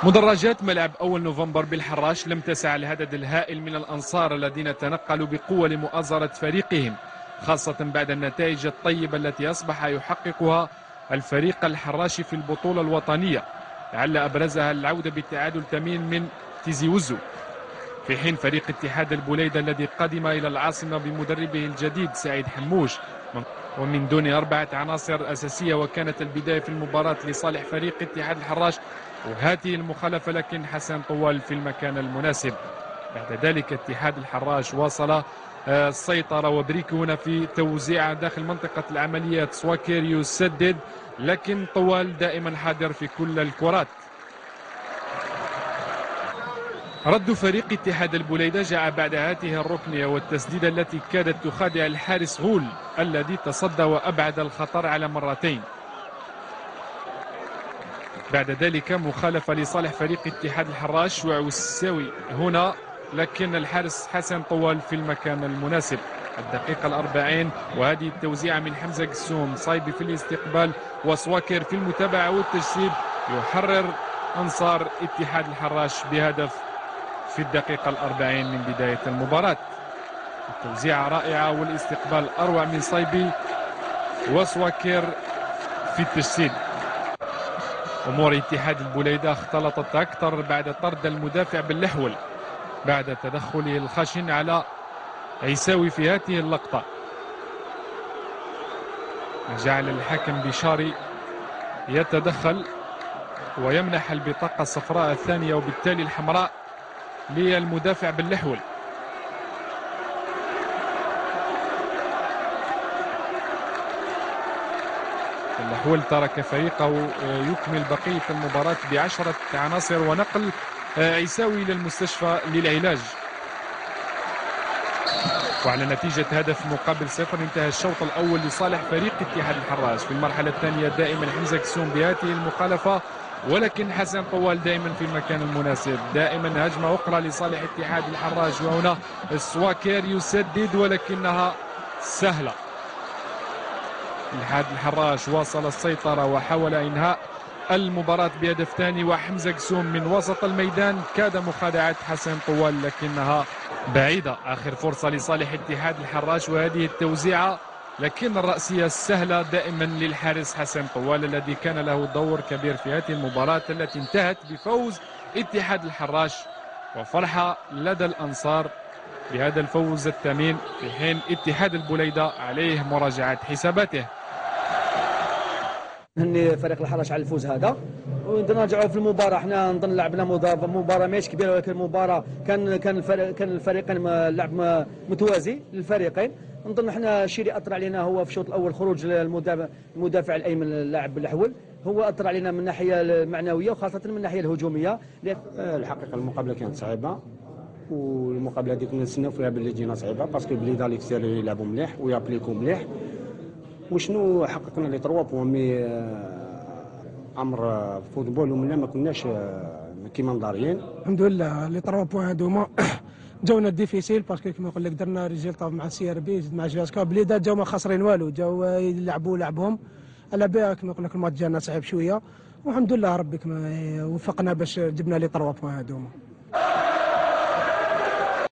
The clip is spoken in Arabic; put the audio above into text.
مدرجات ملعب أول نوفمبر بالحراش لم تسع العدد الهائل من الأنصار الذين تنقلوا بقوة لمؤازرة فريقهم، خاصة بعد النتائج الطيبة التي أصبح يحققها الفريق الحراشي في البطولة الوطنية، لعل أبرزها العودة بالتعادل ثمين من تيزي وزو، في حين فريق اتحاد البوليدة الذي قدم إلى العاصمة بمدربه الجديد سعيد حموش ومن دون 4 عناصر أساسية، وكانت البداية في المباراة لصالح فريق اتحاد الحراش وهذه المخالفة، لكن حسن طوال في المكان المناسب. بعد ذلك اتحاد الحراش واصل السيطرة وبريكو هنا في توزيع داخل منطقة العمليات، سواكير يسدد لكن طوال دائما حاضر في كل الكرات. رد فريق اتحاد البوليدة جاء بعد هذه الركنية والتسديدة التي كادت تخادع الحارس غول الذي تصدى وأبعد الخطر على مرتين. بعد ذلك مخالفة لصالح فريق اتحاد الحراش وعساوي هنا، لكن الحارس حسن طوال في المكان المناسب. الدقيقة 40 وهذه التوزيعة من حمزة قسوم، صايبي في الاستقبال وسواكر في المتابعة والتجسيد، يحرر أنصار اتحاد الحراش بهدف في الدقيقة 40 من بداية المباراة. التوزيعة رائعة والاستقبال أروع من صايبي وسواكر في التجسيد. أمور اتحاد البوليدة اختلطت أكثر بعد طرد المدافع باللحول بعد تدخله الخشن على عيساوي في هذه اللقطة، جعل الحكم بشاري يتدخل ويمنح البطاقة الصفراء الثانية وبالتالي الحمراء للمدافع باللحول. اللحول ترك فريقه يكمل بقية المباراة ب10 عناصر ونقل عيساوي للمستشفى للعلاج. وعلى نتيجة هدف مقابل 0 انتهى الشوط الأول لصالح فريق اتحاد الحراش. في المرحلة الثانية دائما حمزة قسوم بهذه المخالفة، ولكن حسن طوال دائما في المكان المناسب. دائما هجمة أخرى لصالح اتحاد الحراش، وهنا السواكير يسدد ولكنها سهلة. اتحاد الحراش واصل السيطرة وحاول إنهاء المباراة بهدف ثاني، وحمزة قسوم من وسط الميدان كاد مخادعة حسن طوال لكنها بعيدة. آخر فرصة لصالح اتحاد الحراش وهذه التوزيعة، لكن الرأسية السهلة دائما للحارس حسن طوال الذي كان له دور كبير في هذه المباراة التي انتهت بفوز اتحاد الحراش، وفرحة لدى الأنصار بهذا الفوز الثمين، في حين اتحاد البوليدة عليه مراجعة حساباته. نهني فريق الحراش على الفوز هذا، ونرجعوا في المباراه. احنا نظن لعبنا مباراه ماشي كبيره، ولكن المباراه كان الفريقين لعب متوازي للفريقين. نظن احنا الشيء اللي اثر علينا هو في الشوط الاول خروج المدافع الايمن اللاعب بالحول، هو اثر علينا من الناحيه المعنويه وخاصه من الناحيه الهجوميه. الحقيقه المقابله كانت صعيبه، والمقابله هذه كنا نستناو فيها باللي تجينا صعيبه، باسكو بليده ليكستيريور يلعبوا مليح ويابليكو مليح، وشنو حققنا لي 3 بوان. مي امر فوتبول ومنا ما كناش كيما مداريين. الحمد لله لي 3 بوان هذوما جاونا ديفيسيل، باسكو كيما نقول لك درنا ريزلتا مع سي ار بي مع جلاسكا بليده، جاو ما خاسرين والو، جاو يلعبوا لعبهم على بها. كيما نقول لك الماتش جانا صعيب شويه، والحمد لله ربي كما وفقنا باش جبنا لي 3 بوان هذوما.